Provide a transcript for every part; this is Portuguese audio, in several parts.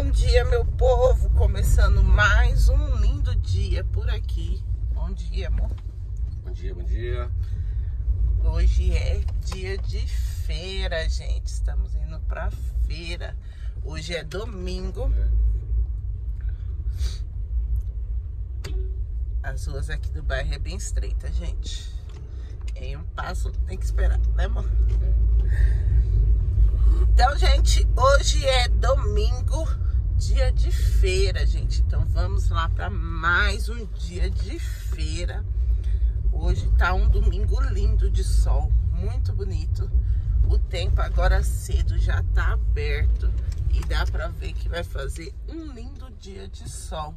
Bom dia, meu povo, começando mais um lindo dia por aqui. Bom dia, amor. Bom dia, bom dia. Hoje é dia de feira, gente. Estamos indo pra feira. Hoje é domingo. As ruas aqui do bairro é bem estreita, gente. Em um passo tem que esperar, né, amor? Então, gente, hoje é domingo, dia de feira, gente. Então, vamos lá para mais um dia de feira. Hoje tá um domingo lindo de sol, muito bonito. O tempo agora cedo já tá aberto e dá para ver que vai fazer um lindo dia de sol.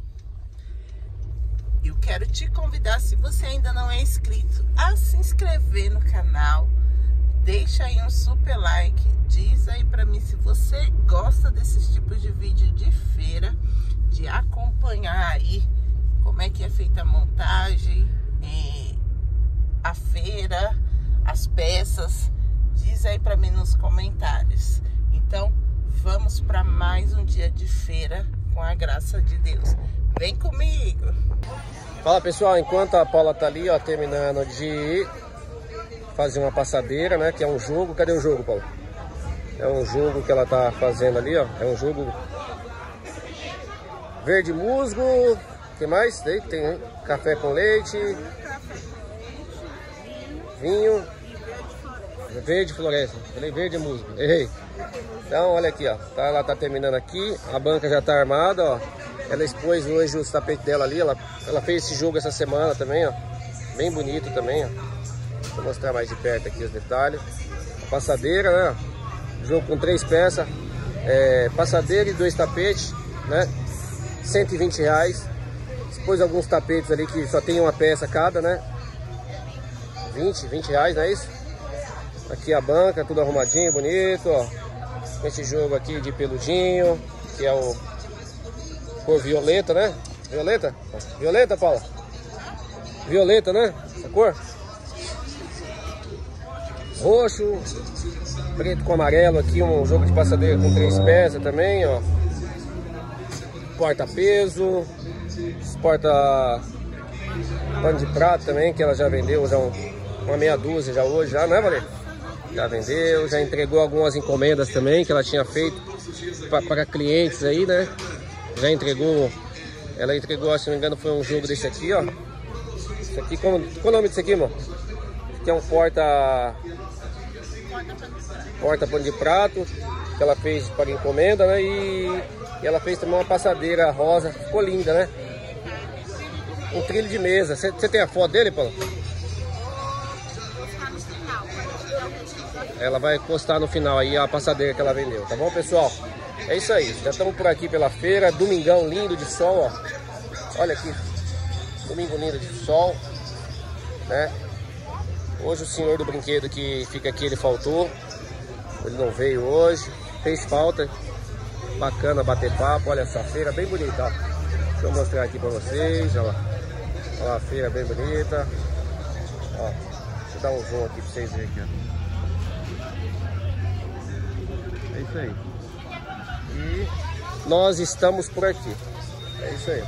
Eu quero te convidar, se você ainda não é inscrito, a se inscrever no canal. Deixa aí um super like, diz aí pra mim se você gosta desses tipos de vídeo de feira, de acompanhar aí como é que é feita a montagem, a feira, as peças. Diz aí pra mim nos comentários. Então, vamos para mais um dia de feira com a graça de Deus. Vem comigo! Fala, pessoal, enquanto a Paula tá ali, ó, terminando de fazer uma passadeira, né, que é um jogo. Cadê o jogo, Paula? É um jogo que ela tá fazendo ali, ó. É um jogo verde musgo. O que mais? Tem, hein? Café com leite, vinho, verde floresta. Falei verde musgo. Errei. Então, olha aqui, ó. Ela tá terminando aqui. A banca já tá armada, ó. Ela expôs hoje os tapetes dela ali. Ela fez esse jogo essa semana também, ó. Bem bonito também, ó. Vou mostrar mais de perto aqui os detalhes. A passadeira, né? Jogo com 3 peças. Passadeira e 2 tapetes, né? R$120. Expôs alguns tapetes ali que só tem uma peça cada, né? R$20, não é isso? Aqui a banca, tudo arrumadinho, bonito, ó. Esse jogo aqui de peludinho, que é o cor violeta, né? Violeta? Violeta, Paula? Violeta, né? Essa cor? Roxo, preto com amarelo aqui, um jogo de passadeira com 3 peças também, ó. Porta-peso, porta pano de prato também, que ela já vendeu já uma meia dúzia já hoje, já, né, Valer? Já vendeu, já entregou algumas encomendas também que ela tinha feito para clientes aí, né? Já entregou, ela entregou, se não me engano, foi um jogo desse aqui, ó. Isso aqui, qual o nome disso aqui, irmão? Que é um porta pano de prato, que ela fez para encomenda, né? E ela fez também uma passadeira rosa, ficou linda, né? Um trilho de mesa. Você tem a foto dele, Paulo? Ela vai postar no final aí a passadeira que ela vendeu, tá bom, pessoal? É isso aí, já estamos por aqui pela feira. Domingão lindo de sol, ó. Olha aqui, domingo lindo de sol, né? Hoje o senhor do brinquedo que fica aqui, ele faltou. Ele não veio hoje. Fez falta. Bacana bater papo. Olha essa feira bem bonita, ó. Deixa eu mostrar aqui pra vocês, ó. Olha lá, a feira bem bonita. Ó, deixa eu dar um zoom aqui pra vocês verem aqui, ó. É isso aí. E nós estamos por aqui. É isso aí.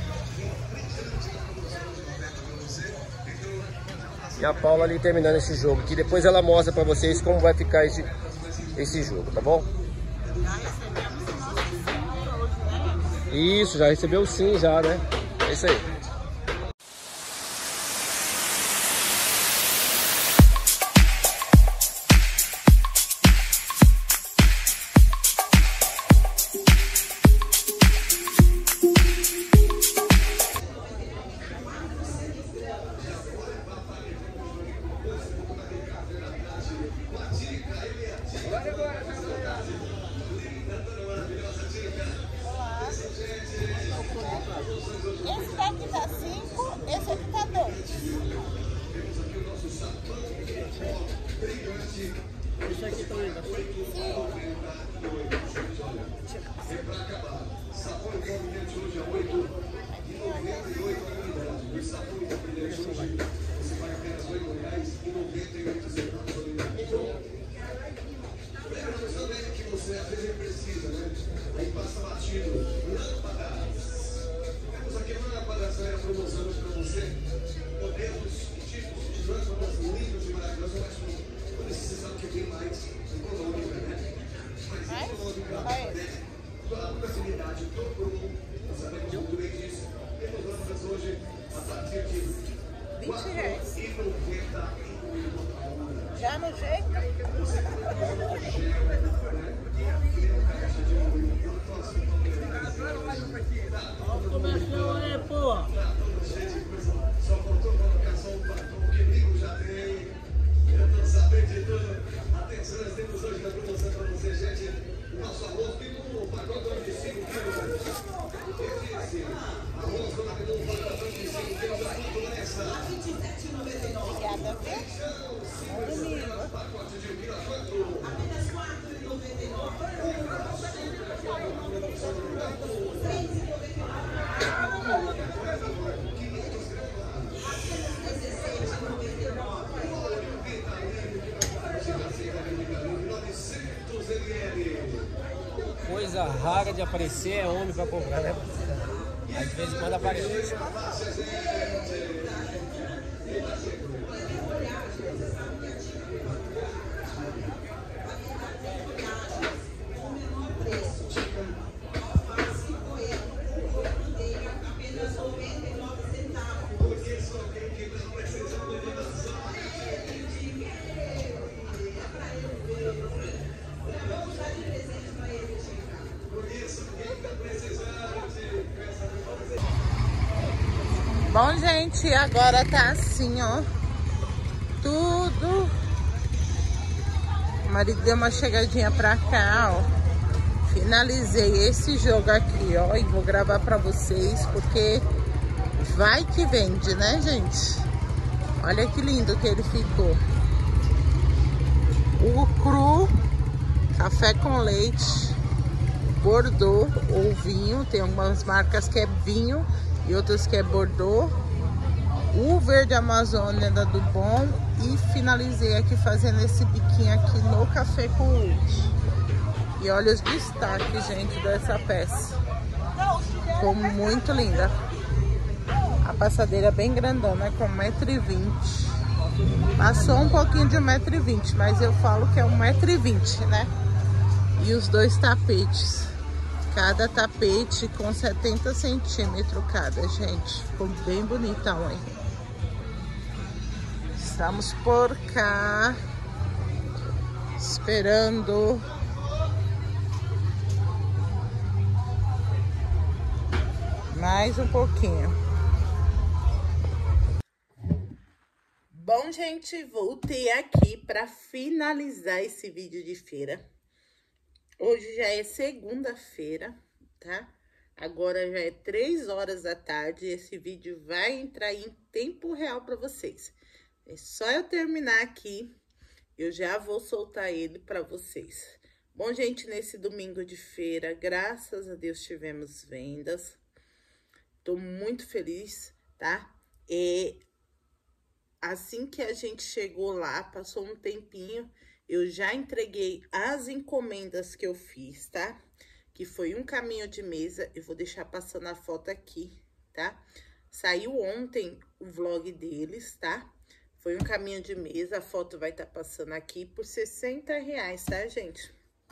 E a Paula ali terminando esse jogo, que depois ela mostra pra vocês como vai ficar esse jogo, tá bom? Isso, já recebeu sim, já, né? É isso aí. Esse daqui tá 5, esse aqui tá 2. Esse aqui também tá 5? Sim. Lembra também que você às vezes precisa, né? Aí passa batido. coisa rara de aparecer é homem pra comprar, né? Às vezes quando aparece. Bom, gente, agora tá assim, ó. Tudo. O marido deu uma chegadinha pra cá, ó. Finalizei esse jogo aqui, ó. E vou gravar pra vocês, porque vai que vende, né, gente? Olha que lindo que ele ficou. O cru, café com leite, Bordeaux ou vinho. Tem algumas marcas que é vinho e outras que é Bordeaux. O verde Amazônia da do Bom. E finalizei aqui fazendo esse biquinho aqui no café com leite. E olha os destaques, gente, dessa peça. Ficou muito linda. A passadeira bem grandona, com 1,20 m. Passou um pouquinho de 1,20 m, mas eu falo que é 1,20 m, né? E os dois tapetes. Cada tapete com 70 centímetros cada, gente. Ficou bem bonitão, hein? Estamos por cá. Esperando. Mais um pouquinho. Bom, gente, voltei aqui para finalizar esse vídeo de feira. Hoje já é segunda-feira, tá? Agora já é 3 horas da tarde. Esse vídeo vai entrar em tempo real para vocês. É só eu terminar aqui, eu já vou soltar ele para vocês. Bom, gente, nesse domingo de feira, graças a Deus tivemos vendas. Tô muito feliz, tá? E assim que a gente chegou lá, passou um tempinho, eu já entreguei as encomendas que eu fiz, tá? Que foi um caminho de mesa, eu vou deixar passando a foto aqui, tá? Saiu ontem o vlog deles, tá? Foi um caminho de mesa, a foto vai estar passando aqui por R$60, tá, gente?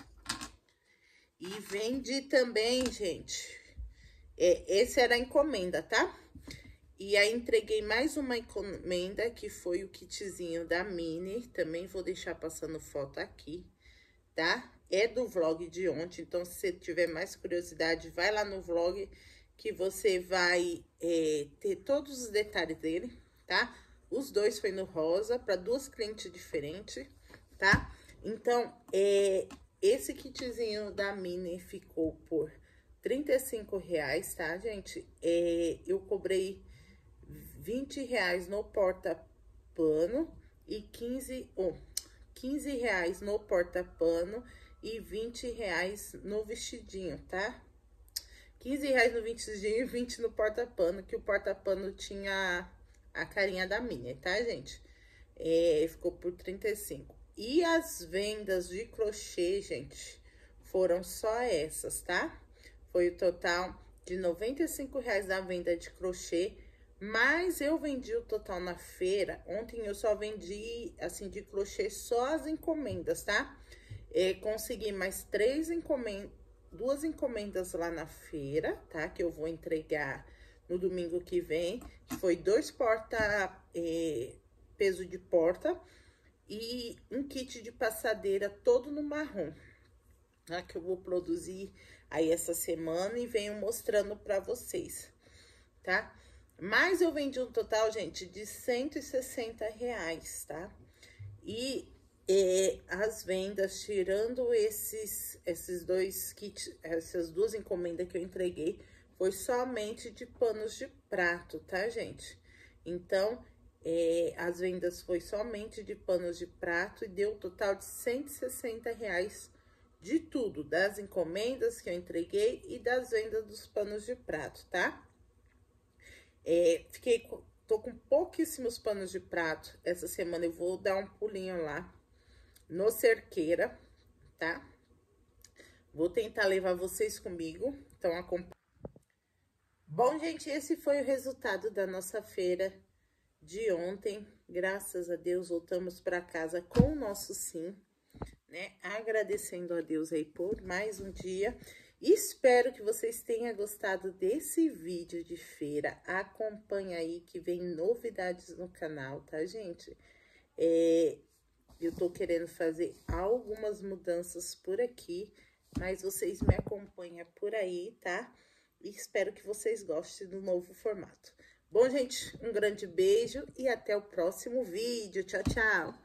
E vendi também, gente, esse era a encomenda, tá? E aí, entreguei mais uma encomenda, que foi o kitzinho da Mini. Também vou deixar passando foto aqui, tá? É do vlog de ontem, então se você tiver mais curiosidade, vai lá no vlog que você vai ter todos os detalhes dele, tá? Os dois foi no rosa, para 2 clientes diferentes, tá? Então, esse kitzinho da Mini ficou por R$35, tá, gente? Eu cobrei R$20 no porta-pano e R$15 no porta-pano e R$20 no vestidinho, tá? R$15 no vestidinho e 20 no porta-pano, que o porta-pano tinha a carinha da minha, tá, gente? Ficou por 35. E as vendas de crochê, gente, foram só essas, tá? Foi o total de R$95 da venda de crochê, mas eu vendi o total na feira. Ontem eu só vendi, assim, de crochê só as encomendas, tá? Consegui mais 2 encomendas lá na feira, tá? Que eu vou entregar no domingo que vem. Foi 2 peso de porta e um kit de passadeira todo no marrom, tá? Que eu vou produzir aí essa semana e venho mostrando pra vocês, tá? Mas eu vendi um total, gente, de R$160, tá? E as vendas, tirando esses 2 kits, essas 2 encomendas que eu entreguei, foi somente de panos de prato, tá, gente? Então, as vendas foi somente de panos de prato e deu um total de R$160 de tudo, das encomendas que eu entreguei e das vendas dos panos de prato, tá? Tô com pouquíssimos panos de prato. Essa semana eu vou dar um pulinho lá no Cerqueira, tá? Vou tentar levar vocês comigo, então acompanha. Bom, gente, esse foi o resultado da nossa feira de ontem. Graças a Deus, voltamos para casa com o nosso sim, né? Agradecendo a Deus aí por mais um dia. Espero que vocês tenham gostado desse vídeo de feira. Acompanha aí que vem novidades no canal, tá, gente? Eu tô querendo fazer algumas mudanças por aqui, mas vocês me acompanham por aí, tá? E espero que vocês gostem do novo formato. Bom, gente, um grande beijo e até o próximo vídeo. Tchau, tchau!